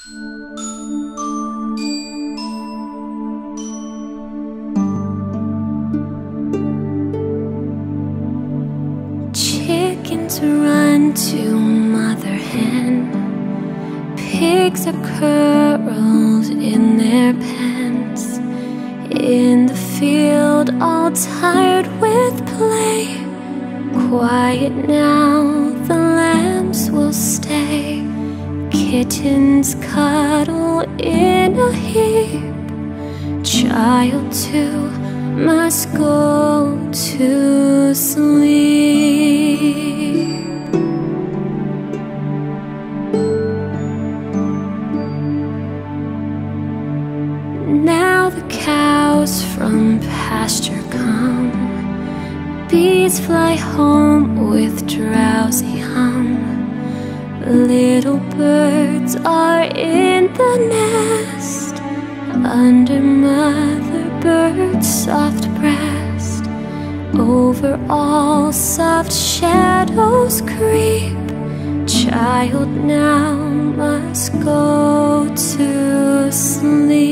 Chickens run to mother hen. Pigs are curled in their pens. In the field, all tired with play. Quiet now, the lambs will stay. Kittens cuddle in a heap. Child too must go to sleep. Now the cows from pasture come. Bees fly home with drowsy hum. Little birds are in the nest, under mother bird's soft breast. Over all soft shadows creep. Child now must go to sleep.